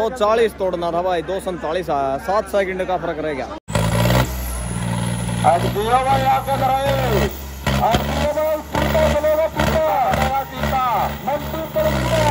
240 तोड़ना था भाई, 247 आया, 7 सेकंड का फर्क रह गया। आज दियो भाई आके कराए, आज दियो भाई पीता चलेगा, पीता मंटू करेगा।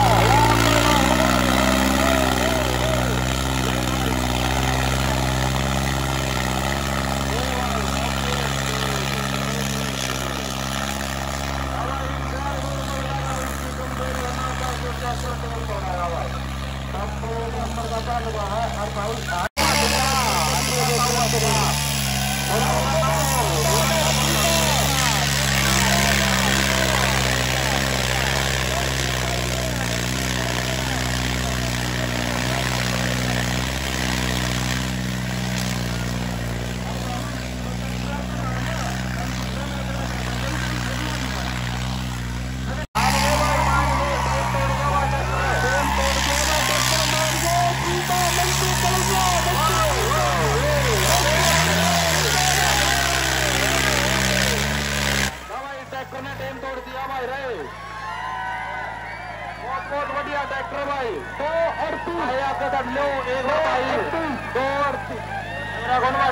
बहुत बढ़िया ट्रैक्टर भाई, 238 लो एक भाई, 238 मेरा गुणवा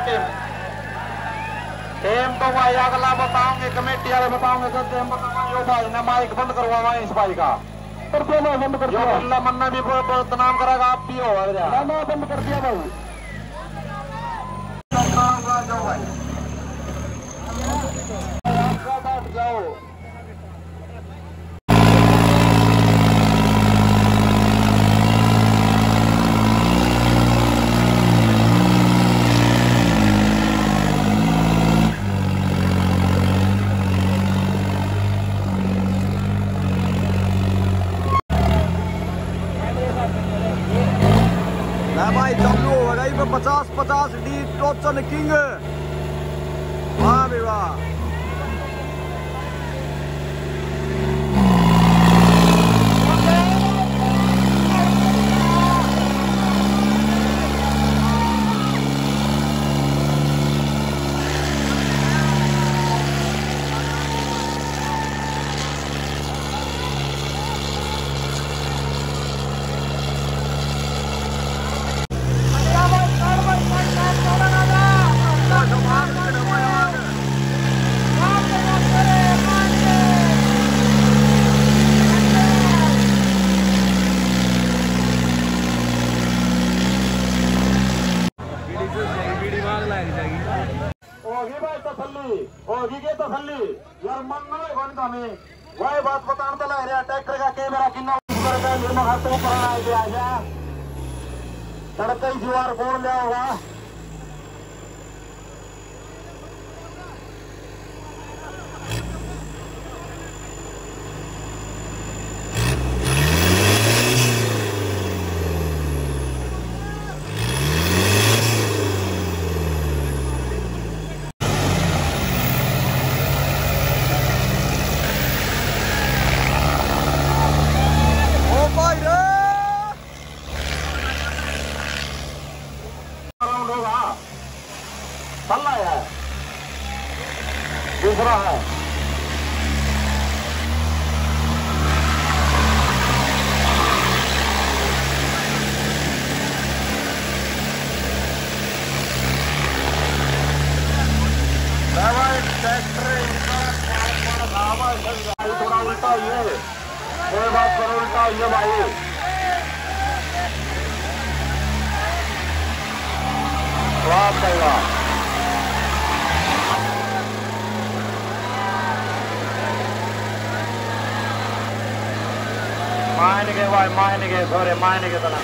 टेम तो भाई अगला बताऊंगे, कमेटी वाले बताऊंगे, सब टेम बताऊंगे भाई ना। माइक बंद करवावा इस भाई का, बंद कर दिया। अल्लाह मन्ना भी बदनाम कराएगा, आप भी हो ना, बंद कर दिया भाई। जाओ भाई जाओ। भाई चालू हो गई 50 डी टोचन किंग। वाह भी वाह। होगी के तसल्ली यार मन ना कौन का में वही बात बताने तो लग रहा ट्रैक्टर का के मेरा कितना करेगा निर्मा हाथ तो करना है आजा तड़के जुआर कौन ले होगा। पल्ला है दूसरा है थोड़ा उल्टा ये कोई बात करो उल्टा ये भाई वाह भाई वाह। मायने भाई मायने के थोड़े मायने के तरह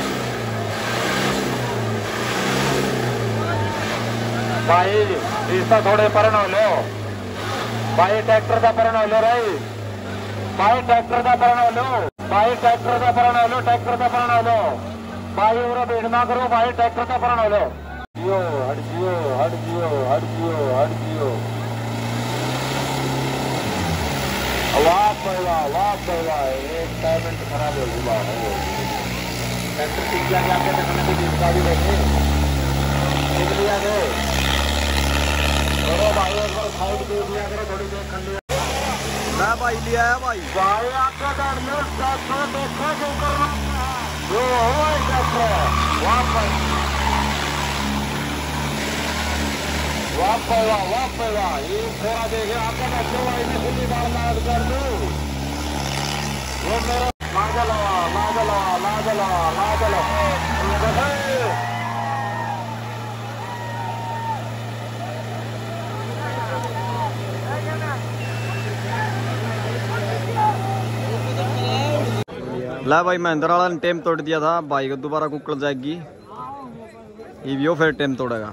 भाई इसका थोड़े परण हो लो भाई ट्रैक्टर का परण हो लो रही भाई ट्रैक्टर का परण हो लो भाई ट्रैक्टर का परण हो लो ट्रैक्टर का परण हो लो भाई और भेड़ ना करो भाई ट्रैक्टर का परण हो लो। जियो हट जियो हट जियो हट जियो हट जियो वाह एक टाइमेंट खराब हो गया ट्रैक्टर सीख जाके आपके देखने को जिसका भी देखे सीख लिया गए भाई एक बार साइड दे दिया करो थोड़ी देर खंड मैं भाई लिया है भाई आपका देखो जो करना यो ट्रैक्टर वापस ये थोड़ा देखे आपका बच्चों भाई ने खुली बार लाद कर दो वो मेरा लाजला ला भाई महेंद्र वाला ने टेम तोड़ दिया था भाई को दोबारा कुकड़ जाएगी ये भी फिर टेम तोड़ेगा।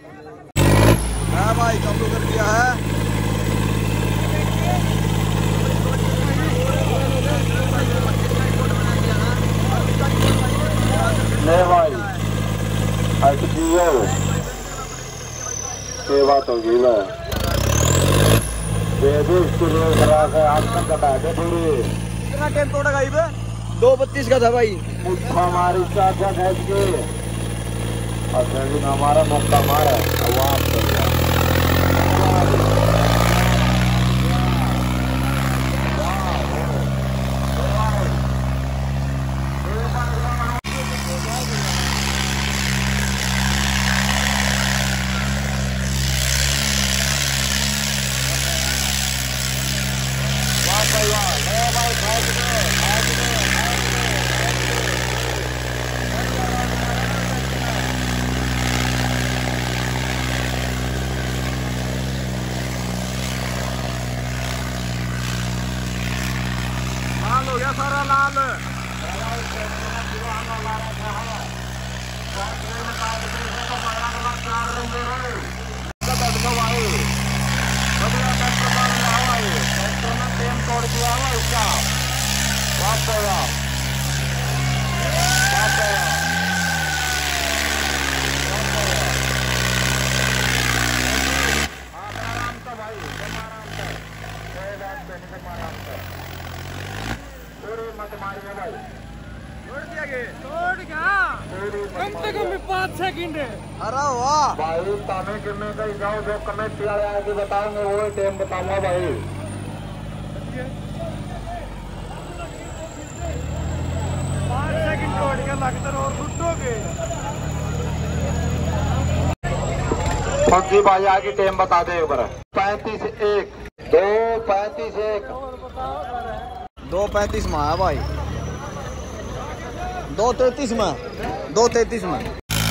भाई चालू कर दिया है ले भाई ये बात होगी कितना टेम तोड़ेगा ये 2:32 का था भाई हमारी चाचा भेज के और हमारा मौका मारा लाल हो गया सारा लाल तोड़ दिया है उसका कम से कम 5 सेकंड है। अरे वाह भाई ताने गिरने का जाओ जो कमेटी वाले आके बताएंगे वो टाइम बताऊंगा भाई। 5 सेकंड छोड़ के लगता और छुट्टोगे फंसी भाई आगे टाइम बता दे ऊपर 35-1 2:35-1 2:35 में है भाई 2:33 में 2:33 में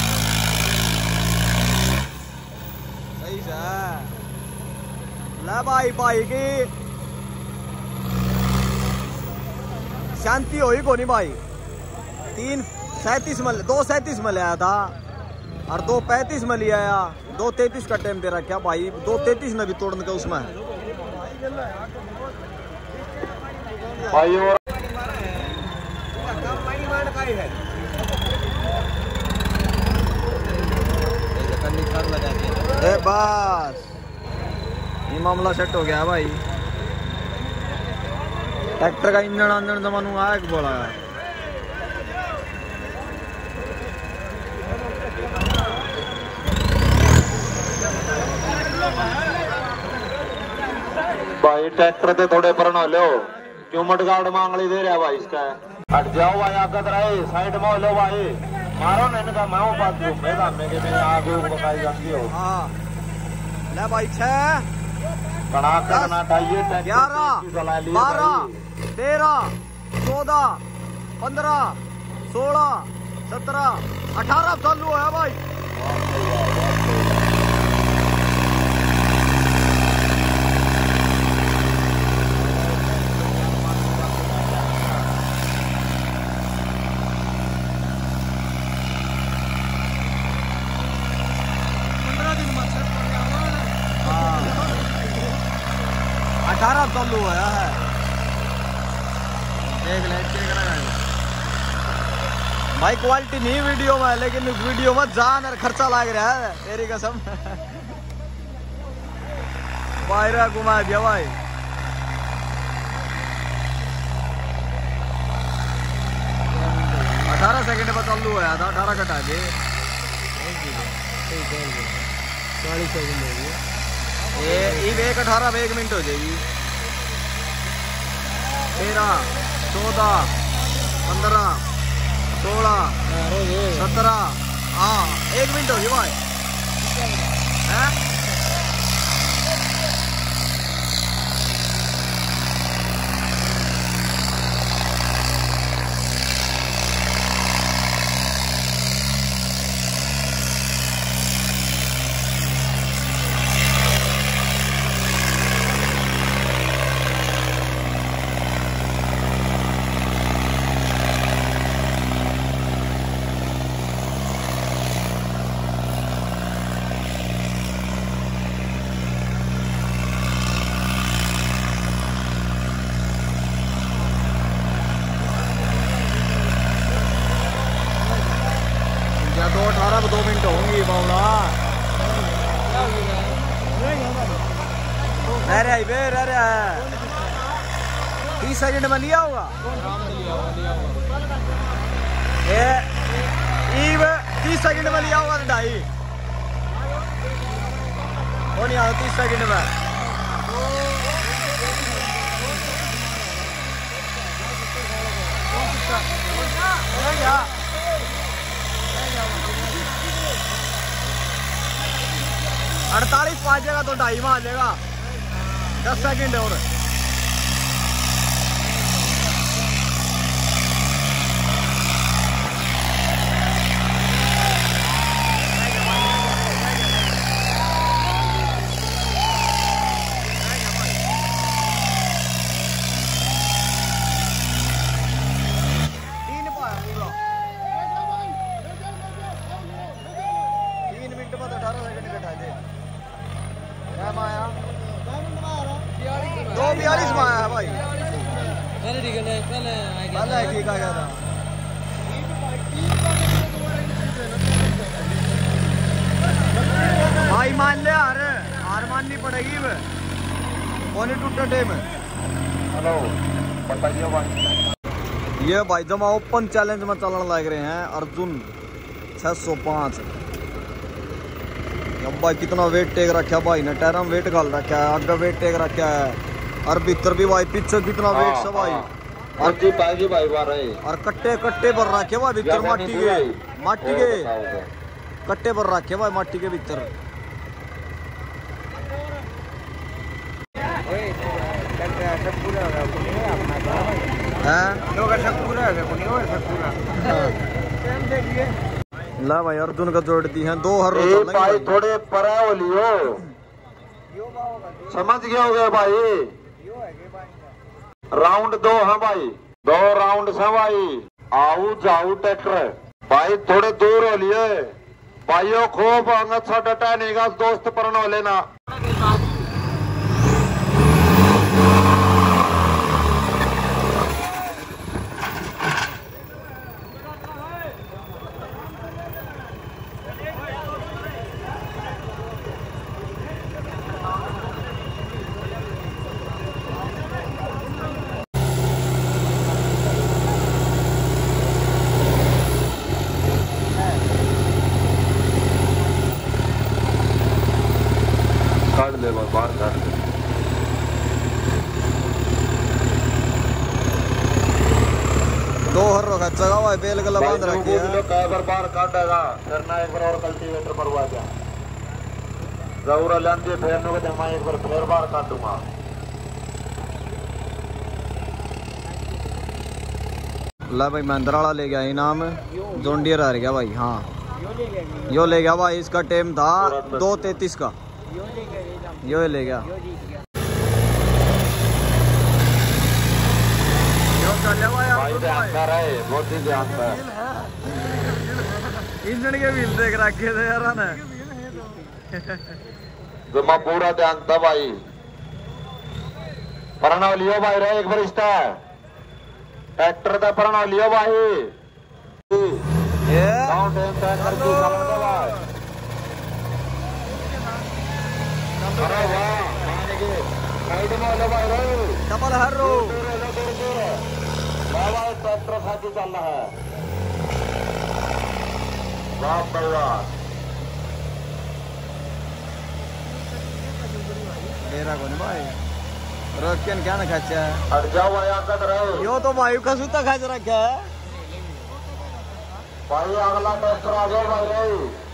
सही से ले भाई की शांति हो ही को नहीं भाई 3:37 में 2:37 में ले आया था और 2:35 में ले आया 2:33 का टाइम दे रहा क्या भाई 2:33 ने भी तोड़ने का उसमें भाई और बस ये मामला सेट हो गया भाई ट्रैक्टर का इंजन अंजन जमानू आया बोला भाई ट्रैक्टर से थोड़े पर न लो क्यों मटगाड़ मांगली दे रहा भाई इसका हट जाओ भाई आगे रहे साइड में लो भाई मारो ना इनका मैं बात दूं मैं सामने के मेरे आगे बताई जाती हो। हाँ ले भाई 6 कड़ाका ना चाहिए 11 12 13 14 15 16 17 18 चालू है भाई चालू है देख ले चेक भाई क्वालिटी नहीं वीडियो में लेकिन इस वीडियो में जान और खर्चा लग रहा है तेरी कसम बाहर घुमा दिया भाई 18 सेकंड पर चालू हुआ था 18 कटा के 40 सेकंड हो गई ये 1:18 में 1 मिनट हो जाएगी 13 14 15 16 17 हाँ 1 मिनट हो गई भाई हैं? या 2:18 में 2 मिनट होंगी बावला रह रहा है 30 सेकंड में लिया होगा ये 30 सेकंड में लिया होगा 2.5 वो नहीं आता 30 सेकंड में अड़तालीस पाँचेगा तो 2.5 में आ जाएगा 10 सेकंड और दो 42 में आया है भाई पहले ठीक आ गया था भाई मान ले हार माननी पड़ेगी कौन टूटा टेम हेलो बताइए भाई ये भाई जमा ओपन चैलेंज में चलने लग रहे हैं अर्जुन 605 भाई कितना वेट टेक रखा भाई ने टायर में वेट घाल रखा है आगे वेट टेक रखा है और भीतर भी भाई पीछे कितना वेट सब भाई और कट्टे पर रखे भाई भीतर माटी के कट्टे पर रखे भाई माटी के भीतर ला भाई अर्जुन का जोड़ दी है 2 हर रोज भाई थोड़े परा हो लियो समझ गए हो गए भाई राउंड 2 है भाई 2 राउंड है भाई आओ जाओ ट्रैक्टर भाई थोड़े दूर हो लिए भाइयों खूब अच्छा डटा नहीं गा दोस्त पर न लेना बाहर काट दे 2 हर रोका जगह भाई बेल गला बांध रखी है बाहर काटेगा फिर ना एक बार और कल्टीवेटर पर हुआ जा जरूर लांदी फिर नो के मैं एक बार फिर बाहर काटूंगा ला भाई महिंद्रा वाला ले गया इनाम जोंडियर आ गया भाई हाँ यो ले गया भाई इसका टाइम था 2:33 का यो ले गया इंजन के व्हील देख रखे थे यार ने जमा पूरा ध्यान था भाई प्रणव लियो भाई रे एक बार इसका ट्रैक्टर का प्रणव लियो भाई डबल हर्रो ट्रैक्टर खाती चल रहा है वाह डेरा को भाई रोकियन क्या ना खाचा हट जाओ भाई आकर रहो यो तो भाई का सूता खाच रखा है भाई अगला ट्रैक्टर आ गया भाई रे।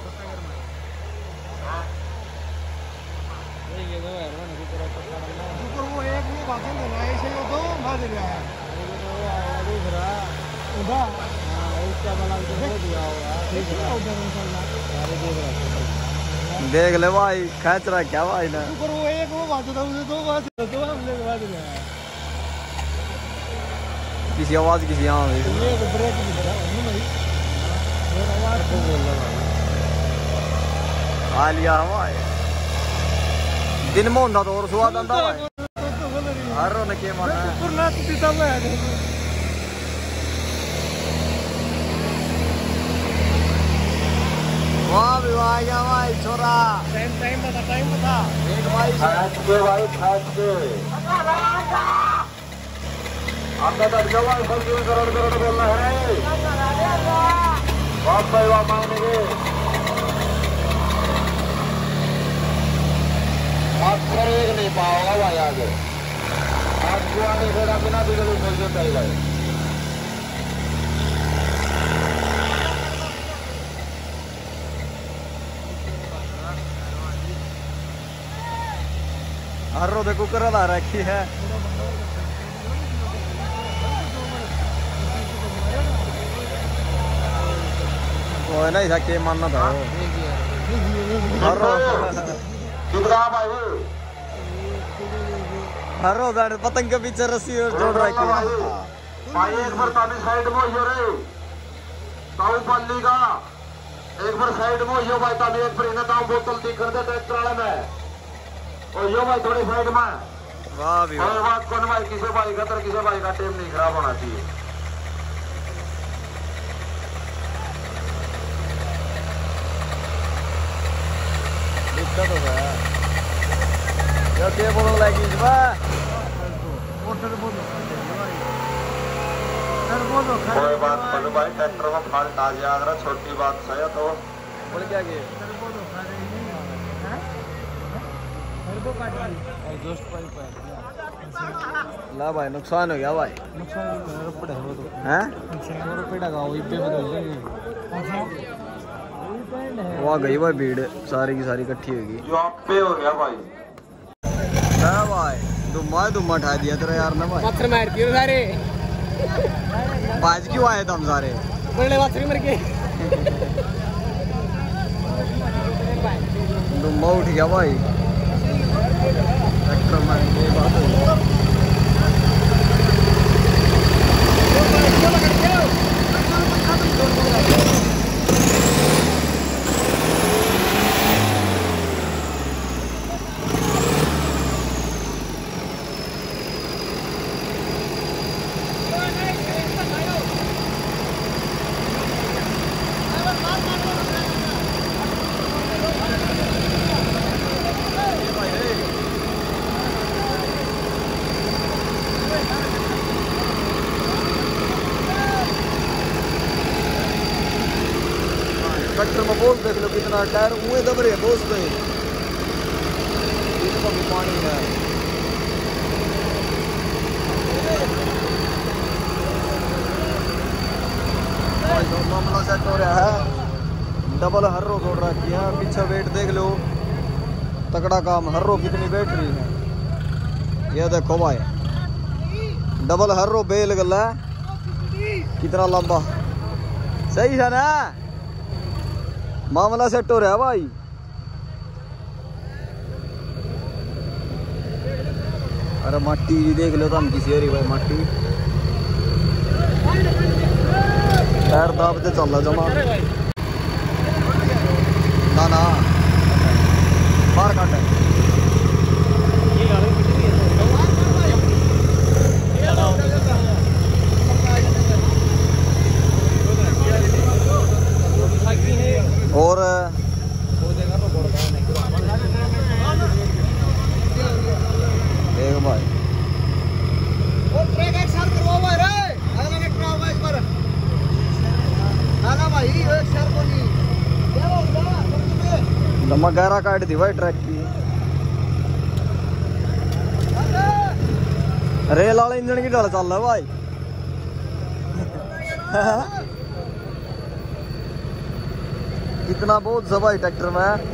वो एक वो बातें कर रहा है ऐसे वो दो मार दे रहा है दूसरा उधर इसका वाला दे दिया होगा ठीक है उधर इंशाल्लाह सारे देख रहा है देख ले भाई खींच रहा क्या भाई ना ऊपर वो एक वो बात था उसे दो बात तो हमने बात दिया किसी आवाज किसी यहाँ ये तो ब्रेक नहीं करा नहीं भाई ये आवाज को बोल रहा है आ लिया हमारे दिन में होता तो और स्वाद आता भाई हर रोज के माना पुरना पीता में है वाह भी वाह या भाई छोरा टाइम बता एक भाई खास के भाई खास के आपका दर्जा भाई करोड़ बोलना है बाप भाई वाह मांगेंगे आप एक नहीं पाओगा भाई आगे आप जुआ नहीं खेला बिना बिजली मिल जाता है भाई हर रोज कुकर ला रखी है तो है ना ऐसा के मानना था हर रोज हर रोज पतंग के पीछे रस्सी और जोड़ रखी है भाई एक बार तानी साइड में हो रे ताऊ पल्ली का एक बार साइड में हो भाई तानी एक बार इन्हें ताऊ बोतल दी कर दे ट्रैक्टर वाले में और यो भाई थोड़ी साइड में वाह भी कोई बात कौन भाई किसी भाई का तो किसी भाई का टीम नहीं खराब होना चाहिए दिक्कत हो गया यो के बोलने लगी इस बार कोई बात बोलो भाई ट्रैक्टर में फॉल्ट आ जाए अगर छोटी बात है तो बोल क्या किए ला भाई नुकसान हो गया भाई हैं वहाँ गई भाई भीड़ सारी की सारी इकट्ठी होगी जो आप पे हो गया भाई भाई दुम्मा दुम्मा उठा दिया तेरा यार ना भाई पत्थर मार दिए सारे बाज क्यों आए थे हम सारे बड़े पत्थर मर के दुम्मा उठ गया भाई ट्रैक्टर में ये बात है ट्रैक्टर में बोल देख लो कितना टायर मुँह दब रहे दोस्त इसमें भी पानी है मामला सेट हो रहा है डबल हर्रो छोड़ रखी है पीछे वेट देख लो तगड़ा काम हर्रो कितनी बैठ रही है ये देखो भाई डबल हर्रो बेल गला कितना लंबा सही है ना मामला सेट हो रहा है भाई अरे मट्टी देख लो तुम किसी भाई मट्टी टायर दाबते चल रहा जमा ना बाहर काट और एक भाई ट्रैक एक साल करवाओ भाई रे अगला ट्रैक आओगा इस पर आगा भाई एक साल को नहीं क्या होगा दमा गहरा काट दी भाई ट्रैक की रेल वाले इंजन की ढाल चल रहा है भाई कितना बहुत जबा है ट्रैक्टर में।